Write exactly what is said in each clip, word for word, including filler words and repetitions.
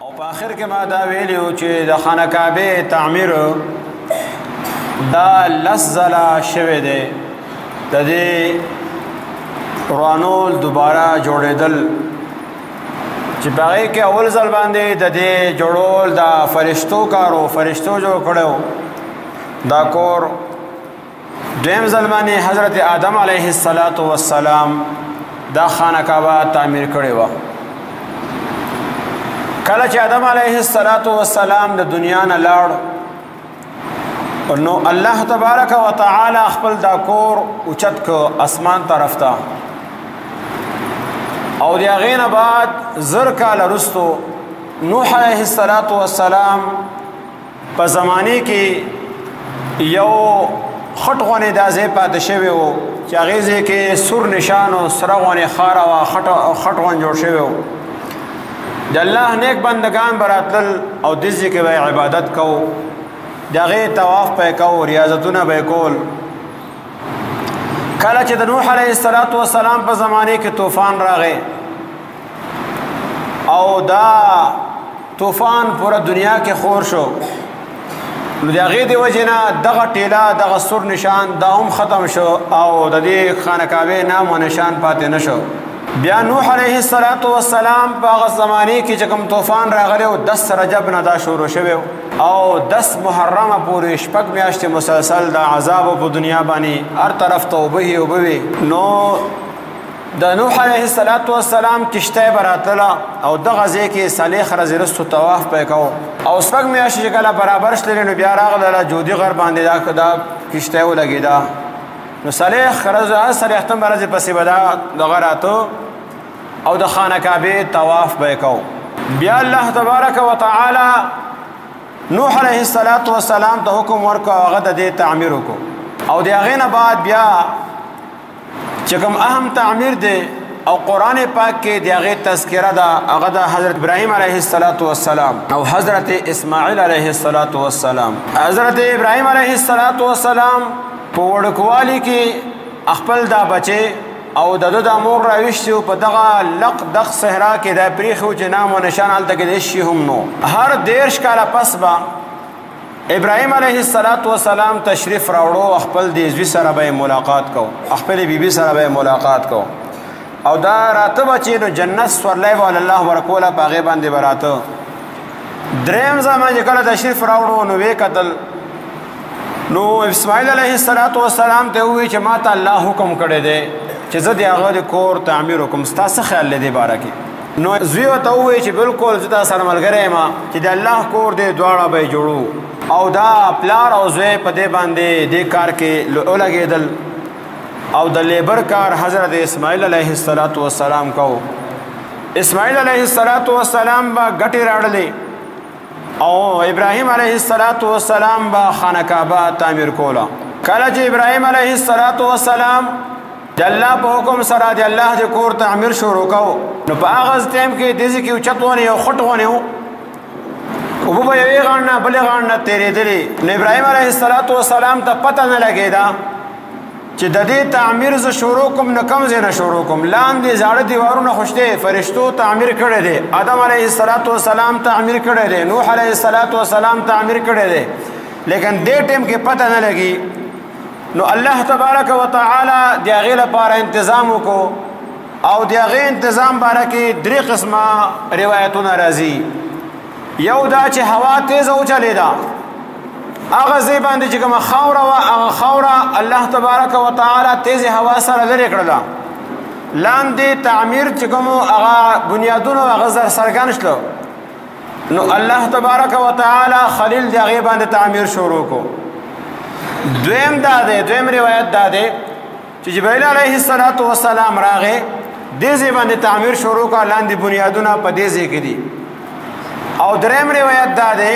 او په اخر کې ما دا ویلیو چې د خانه کعبه تعمیر دا لس ځله شوی دی د دې رانول دوباره جوړېدل چې په هغې کې اول ځل باندې د دې جوړول د فرشتو کارو فرشتو جوړ کړی دا کور دویم ځل باندې حضرت آدم علیه السلام دا خانه کعبه تعمیر کړې وه کله چې آدم علیه السلام د دنیا نه لاړ نو الله تبارک و تعالی خپل دا کور اوچت کو اسمان طرف ته او د هغې نه بعد زر کاله وروستو نوح علیه السلام په زمانې کې یو خټ غونې دا ځای پاتې شوی و چې هغې ځای کې سور نشان و سره غونې خاره وه خټ غون جوړ شوی و د الله نیک بندگان به راتلل او دې ځای کې به عبادت کوو د هغې طواف به یې کوو ریاضتونه به یې کول کله چې د نوح علیه السلام په زمانې کې طوفان راغی او دا طوفان پوره دنیا کې خور شو نو د هغې د وجې نه دغه ټیله دغه سور نشان دا هم ختم شو او د دې خانه کعبې نام و نشان پاتې نه شو بیا نوح علیه السلام په هغه زمانې کې چې کوم طوفان راغلی و دس رجب نه دا شروع شوی او دس محرمه پورې شپږ میاشتې مسلسل د عذاب په دنیا باندې هر طرف ته اوبه یې اوبه وې نو د نوح علیه السلام کشتی به راتله او دغه ځای کې صالح ورځې وروستو طواف به یې کوو او شپږ میاشتې چې کله برابر شلې نو بیا راغله جودي غر باندې دا کشتی ولګېده نو صالح ورځ صالحتم ورځې پسې به دا دغه راته او د خانه کعبې طواف به یې کوو بیا الله تبارک و تعالی نوح علیه السلام ته حکم ورکړ هغه د دې تعمیر وکړو او د هغې نه بعد بیا چې کوم اهم تعمیر دی او قرآن پاک کې د هغې تذکره ده هغه د حضرت ابراهیم علیه السلام او حضرت اسماعیل علیه السلام حضرت ابراهیم علیه السلام په وړوکوالي کې خپل دا بچی او د ده د مور راویشتي په دغه لق دغ صحرا کې دا پرېښي و چې نام و نشان هلته کې د هېڅ شي هم نو هر دېرش کاله پس به ابراهیم علیه السلام تشریف راوړو خپل د زوی سره به ملاقات کو خپلې بیبي سره به ملاقات کو او دا راته به چې نو جنت سورلی به الله ورکوله په هغې باندې به راته دریم زمان چې کله تشریف راوړو نو ویې کتل نو اسماعیل علیه السلام ته ووایي چې ما ته الله حکم کړی دی چې زه د هغه د کور تعمیر وکړم ستا څه خیال دی دې باره کې نو زوی ورته ووایي چې بلکل زه تا سره ملګری یم چې د الله کور دی دواړه به یې جوړو او دا پلار او زوی په دې باندې دې کار کې ولګېدل او د لیبر کار حضرت اسماعیل علیه السلام کو اسماعیل علیه السلام به ګټې راوړلې او ابراهیم علیه السلام به خانه کعبه تعمیر کوله کله چې ابراهیم علیه السلام د الله په حکم سره د الله د کور تعمیر شروع کو نو په هغه ټایم کې دې ځای کې اوچت ونې یو خټ ونې و اوبه به یوې غاړې نه بلې غاړې نه تېرېدلې نو ابراهیم علیه السلام ته پته نه لګېده چې د دې تعمیر زه شروع کوم نه کوم ځای نه شروع کوم لاندې زاړه دیوارونه خو شته فرشتو تعمیر کړی دی آدم علیه السلام تعمیر کړی دی نوح علیه السلام تعمیر کړی دی لیکن دې ټایم کې پته نه لګي نو الله تبارک و تعالی د هغې لپاره انتظام وکړو او د هغې انتظام باره کې درې قسمه روایتونه راځي یو دا چې هوا تیزه وچلېده هغه ځای باندې چې کومه خاوره وه هغه خاوره الله تبارک و تعالی تیزې هوا سره لرې کړله لاندې تعمیر چې کومو هغه بنیادونه هغه زر څرګند شلو نو الله تبارک و تعالی خلیل د هغې باندې تعمیر شروع کړو دویم دا دی دویم روایت دا دی چې جبرائیل علیه السلام راغی دې ځای باندې تعمیر شروع کړه لاندې بنیادونه په دې ځای کې دي او دریم روایت دا دی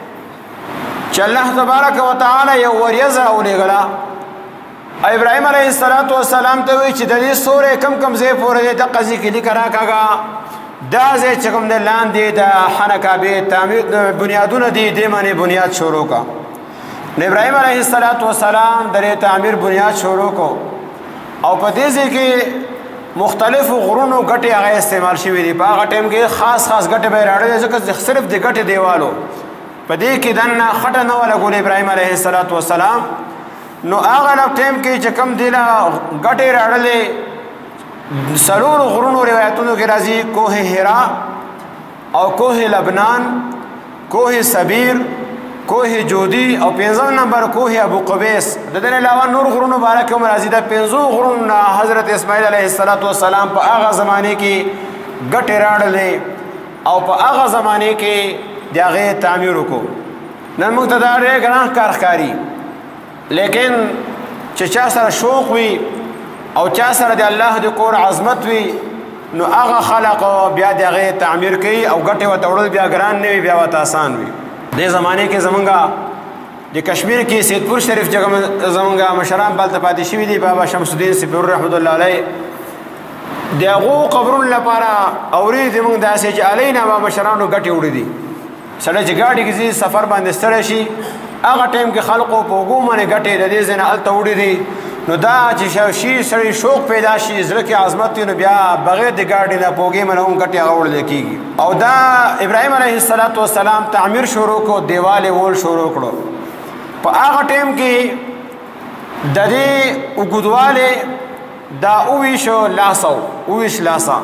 چې الله تبارک و تعالی یو وریځه راولېږله ابراهیم علیه السلام ته وایي چې د دې سوری کم کم ځای پورې دی دقه ځای کې لیکه راکاږه دا ځای چې کوم دی لاندې د خانه کعبې تعمیر بنیادونه دي دې باندې بنیاد شروع کړه نو ابراهیم علیه السلام د دې تعمیر بنیاد شروع کو او په دې ځای کې مختلف غرونو ګټي هغه استعمال شوی دي. په هغه ټیم کې خاص خاص ګټي به راړل ځکه صرف د ګټي دیوالو په دې کې دنه خټه نه ولا ګول ابراهيم عليه السلام. نو هغه ټیم کې چې کم دی لا ګټي راړلې سلور غرونو روایتونو کې راځي کوه حرا او کوه لبنان، کوه سبیر، کوه جودی او پنځم نمبر کوه ابو قبیس. د دې علاوه نور غرونو بارک هم راځي. د پنځو غرونو حضرت اسماعیل علیه السلام په هغه زمانه کې ګټې راړلې او په هغه زمانه کې د هغه تعمیر وکړو. نن موږ ته دا ډېر ګران کار ښکاري، لیکن چې چا سره شوق وي او چا سره د الله د کور عظمت وي نو هغه خلق بیا د هغه تعمیر کوي او ګټې ورته وړل بیا ګران نه وي، بیا ورته آسان وي. دې زمانه کې زمونږ د کشمیر کې سیدپور شریف چې زمونږ مشران بلته پاتې شوي دي، بابا شمس الدین سپور رحمت الله علیه، د هغو قبرونو لپاره اورېدې موږ داسې چې علینا به مشرانو ګټې وړي دي. سړی چې ګاډي کې ځي سفر باندې ستړی شي هغه ټایم کې خلقو په اوږو باندې ګټې د دې ځای نه هلته وړي دي. نو دا چې شي سړی شوق پیدا شي، زړه کې عظمت وي، نو بیا بغیر د ګاډي نه په اوږې باندې هم ګټې هغه وړل کېږي. او دا ابراهیم علیه السلام تعمیر شروع کړو، دیوال یې وول شروع کړو. په هغه ټایم کې د دې اوږدوالی دا اوویشو لاسه اوویش لاسه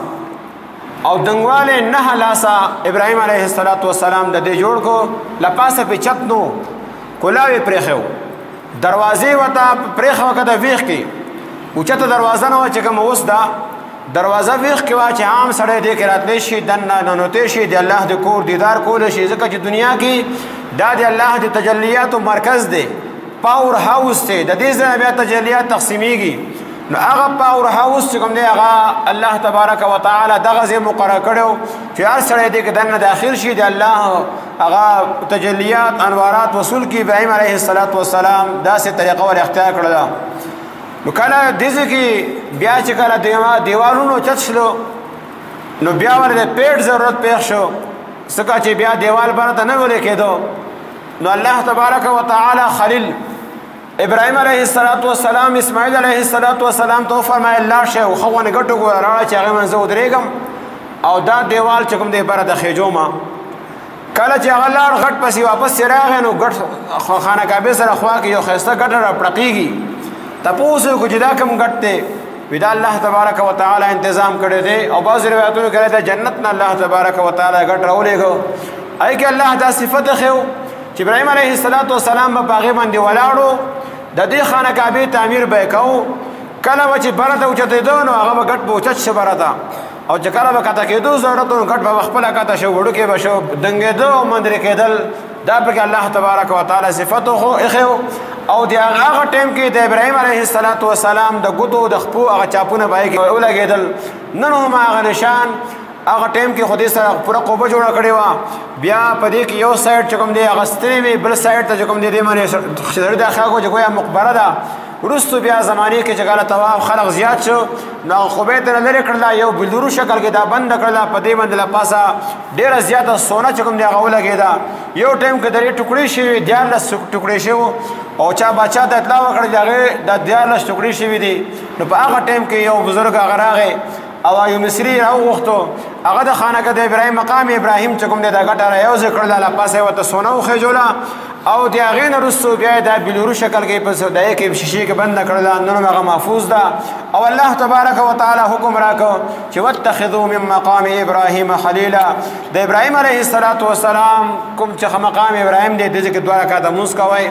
او دنګوالی نهه لاسه ابراهیم علیه السلام د دې جوړ کړو. له پاسه پې چت نو، کلاوې پرېښی و، دروازې ورته پرېښه وه که د ویښ کې اوچته دروازه نه وه چې کومه اوس ده دروازه ویښ کې وه چې عام سړی دې کې راتلی شي، دننه ننوتی شي، د الله د کور دیدار کولی شي. ځکه چې دنیا کې دا د الله د تجلیاتو مرکز دی، پاور هاوس دی. د دې ځای بیا تجلیات تقسیمیږي. نو هغه پاور هاوس چې کوم دی هغه الله تبارک وتعالی دغه ځای مقرر کړی چې هر سړی دې کې دننه داخل شي، د الله هغه تجلیات انوارات وصول کی. ابراهیم علیه السلام داسې طریقه ور اختیار کړله. نو کله دې ځای کې بیا چې کله دیوالونو چت شلو نو بیا ورته پیټ ضرورت پېښ شو، ځکه چې بیا دیوال برته نه ولی کېدو. نو الله تبارک وتعالی خلیل ابراهیم علیه السلام اسماعیل علیه السلام ته وفرمایل لاړ شئ او ښه غونې ګټو ګوره راوړه چې هغې باندې زه ودرېږم او دا دیوال چې کوم دی بره د خېجو ما. کله چې هغه لاړ غټ پسې واپس یې راغی نو ګټ خانه کعبې سره خوا کې یو ښایسته ګټه را پړقېږي. تپوس یې وکړو چې دا کوم ګټ دی؟ وي دا الله تبارک وتعالی انتظام کړی دی. او بعضې روایتونو کې راځي جنت نه الله تبارک وتعالی ګټ راولېږو. هغې کې الله دا صفت ښیو چې ابراهیم علیه السلام به په هغې باندې ولاړو، د دې خانه کعبې تعمیر به یې کوو. کله به چې بره ته اوچتېده نو هغه به ګټ به اوچت شي بره ته، او چې کله به کته کېدو ضرورت نو ګټ به خپله کته شو، وړوکی به شو، دنګېده او مندرې کېدل. دا پکې الله تبارک وتعالی صفت ایښی. او د هغه ټایم کې د ابراهیم علیه السلام د ګوتو د خپو هغه چاپونه به یې کې ولګېدل. نن هم هغه نشان هغه ټایم کې خو دې سره پوره قوبه جوړه کړې وه. بیا په دې کې یو سایډ چې کوم دی هغه ستنې وي، بل سایډ ته چې کوم دی دې باندې سړي دا خیال کړو چې ګویا مقبره ده. وروستو بیا زمانې کې چې کله طواف خلق زیات شو نو هغه خوبې ته نه لرې کړله، یو بلدورو شکل کې دا بنده کړله. په دې باندې له پاسه ډېره زیاته سونه چې کوم دی هغه ولګېده. یو ټایم کې درې ټوکړې شوي، دیارلس ټوکړې شوي او چا باچا ته اطلاع وکړه چې هغې دا دیارلس ټوکړې شوي دي. نو په هغه ټایم کې یو بزرګ هغه راغی او یو مصري راوغوښتو، هغه د خانقاه د ابراهیم مقام ابراهیم چې کوم دی دا ګټه رایوځې کړله، له پاسه یې ورته سونه وخېجوله او د هغې نه وروستو بیا یې دا بلورو شکل کې په دایې کې شیشې کې بنده کړله. نن هم هغه محفوظ ده. او الله تبارک وتعالی حکم راکړو چې واتخذوا من مقام ابراهیم خلیلا. د ابراهیم علیه السلام کوم چې مقام ابراهیم دی دې کې دوه رکعته لمونځ کوئ.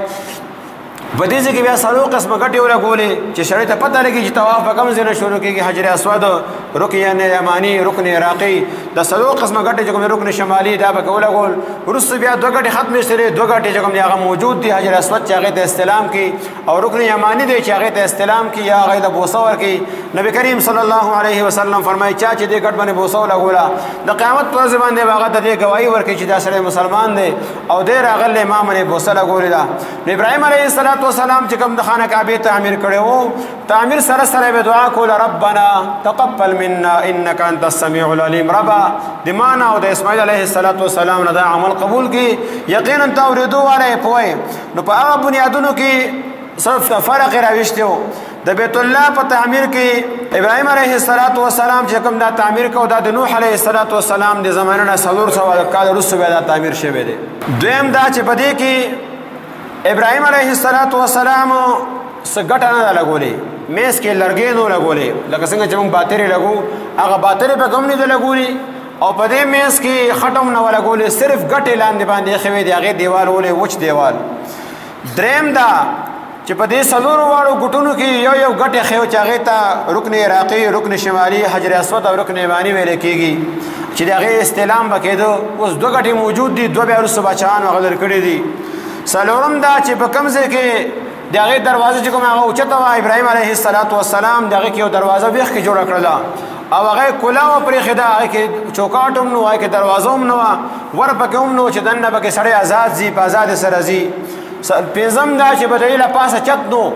په دې ځای کې بیا څلور قسمه ګټې ولګولې چې سړی ته پته لګي چې طواف په کوم ځای نه شروع کېږي، حجر اسود، رکن یماني، رکن عراقي. د څلور قسمه ګټې چې کوم رکن شمالي دا پکې ولګول. وروسته بیا دوه ګټې ختمې شوې، دوه ګټې چې کوم دی هغه موجود دي، حجر اسود چې هغې ته استلام کړي او رکن یماني دی چې هغې ته استلام کړي یا هغې ته بوسه ورکړي. نبي کریم صلی الله علیه وسلم فرمایي چا چې دې ګټ باندې بوسه ولګوله د قیامت په ورځ باندې به هغه ته دې ګواهي ورکړي چې دا سړی مسلمان دی او دی راغلی ما باندې بوسه لګولې ده. نو ابراهیم علیه السلام چې کوم د خانه کعبې تعمیر کړی و، تعمیر سره سره به دعا کوله ربنا تقبل منا انک انت السمیع العلیم. ربا د ما نه او د اسماعیل علیه السلام نه دا عمل قبول کړي، یقینا ته اورېدو والی پوهی. نو په هغه بنیادونو کې صرف فرق یې راویستی و. د بیت الله په تعمیر کې ابراهیم علیه السلام چې کوم دا تعمیر کو دا د نوح علیه السلام د زمانه نه څلور سوه کال وروسته بیا دا تعمیر شوی دی. دویم دا چې په دې کې ابراهیم علیه السلام څه ګټه نه ده لګولې، میز کې لرګي نه لګولې لکه څنګه چې موږ باطرې لګو، هغه باطرې په کوم نه ده لګولې او په دې میز کې خټم نه ولګولې، صرف ګټې لاندې باندې ایښې وې د هغې دیوال ولې وچ دیوال. دریم دا چې په دې څلورو واړو ګوټونو کې یو یو ګټ یې ښیو چې هغې ته رکن عراقي، رکن شمالي، حجر اسود او رکن یماني ویلی کېږي چې د هغې استعلام به کېده. اوس دوه ګټې موجود دي، دوه بیا وروسته باچاهانو هغه لرې کړي دي. څلورم دا چې په کوم ځای کې د هغې دروازه چې کوم هغه اوچته وه ابراهیم علیه السلام د هغې کې یو دروازه ویښ کې جوړه کړله او هغه کلا و پرېښېده، هغې کې چوکاټ هم نه و، هغې کې دروازه هم نه وه، ور پکې هم نه و چې دننه پکې سړی آزاد ځي، په آزادې سره ځي. پنځم دا چې به د هغې له پاسه چت نو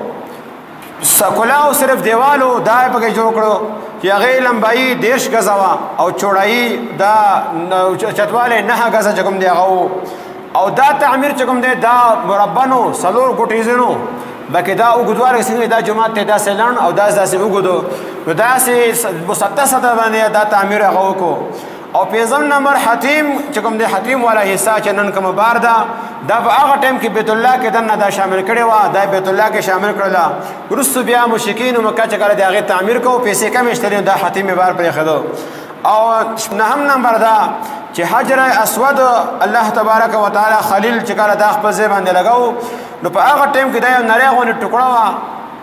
کلا او صرف دیوال و، دا یې پکې جوړ کړو چې هغې لمبایي دېرش ګزه وه او چوړایي دا چتوالی نهه ګزه چې کوم دی هغه و. او دا تعمیر چې کوم دی دا مربع نو، څلور ګوټیزې نو، بلکې دا اوږدوالی څنګه دا جومات ته داسې لنډ او داسې داسې اوږد و، نو داسې مسطح سطح باندې دا تعمیر هغه وکړو. او پنځم نمبر حتیم چې کوم دی حتیم والا حصه چې نن کومه بار ده دا په هغه ټایم کې بیت الله کې دننه دا شامل کړې وه، دا بیت الله کې شامل کړله. وروسته بیا مشرکینو مکه چې کله د هغې تعمیر کوو پیسې کمې شتلې دا حتیم یې بار پرېښودو. او نهم نمبر دا چې حجر اسود الله تبارک وتعالی خلیل چې کله دا خپل ځای باندې لګاو نو په هغه ټایم کې دا یو نری غوندې ټکړه وه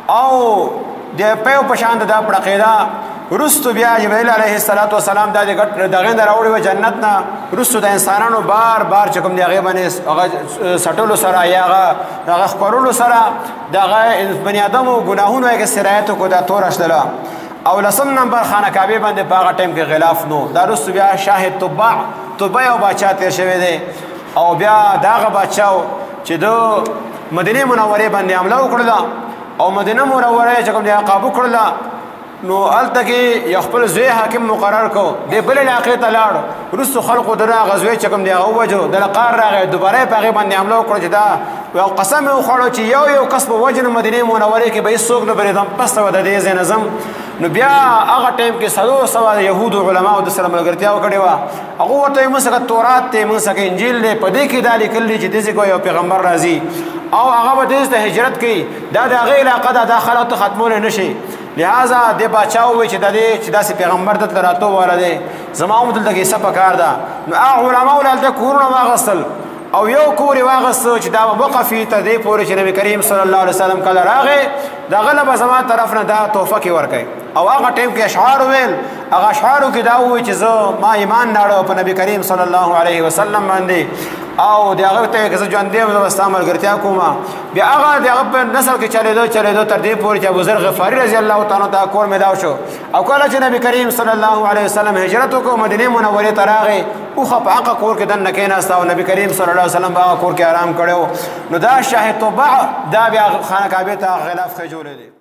او د پیو په شان دا پړقېده. وروسته بیا جبرائیل علیه السلام دا د هغې نه راوړې وه جنت نه. وروسته د انسانانو بار بار چې کوم د هغې باندې هغه سټلو سره یا هغه هغه خپرولو سره د هغه بني ادمو ګناهونو هغې سرایت وکړو، دا توره شتله. او لسم نمبر خانه کعبې باندې په هغه ټایم کې غلاف نو. دا وروسته بیا شاه طباع طباع یو باچا تېر شوی دی او بیا د هغه باچا چې د مدینې منورې باندې حمله وکړله او مدینه منوره یې چې کوم دی قابو کړله نو هلته کې یو خپل زوی حاکم مقرر کو، دی بلې علاقې ته لاړ. وروستو خلقو د هغه زوی چې کوم دی هغه ووجو، د لقار راغی، دوباره یې په هغې باندې حمله وکړه چې دا یو قسم یې وخوړو چې یو یو کس به وجنم مدینې منورې کې به هېڅوک نه برېدم پس ته به د دې ځای نه ځم. نو بیا هغه ټایم کې څلور سوه یهودو علماو د سره ملګرتیا وکړې وه. هغو ورته وایي موږ څخه تورات دی، موږ څخه انجیل دی، په دې کې دا لیکل دي چې داسې کوه یو پیغمبر راځي او هغه به دې ته هجرت کوي، دا د هغې علاقه ده، دا خلک ته ختمولی نه شي. لہذا دې باچا ووایي چې د دې چې داسې پیغمبر دلته راتلو واله دی، زما هم دلته کې څه پکار ده. نو هغه علماو له هلته کورونه واغېستل او یو کور یې واغېسته چې دا به وقفي تر دې پورې چې نبي کریم صلی الله علیه وسلم کله راغی د هغه له به زما طرف نه دا تحفه کې ورکوي. او هغه ټایم کې اشعار ویل، هغه اشعارو کې دا ووایي چې زه ما ایمان راوړی په نبي کریم صلی الله علیه وسلم باندې او د هغه ته که زه ژوندی یم زه به ستا ملګرتیا کوم. بیا هغه د هغه په نسل کې چلېدو چلېدو تر دې پورې چې ابوذر غفاري رضی الله تعالی عنه ته کور میلاو شو. او کله چې نبي کریم صلی الله علیه وسلم هجرت وکړو مدینې منورې ته راغی، اوښه په هغه کور کې دننه کېناسته او نبي کریم صلی الله علیه وسلم په هغه کور کې آرام کړی. نو دا شاه طباع دا بیا خانه کعبې ته غلاف خېجولی دی.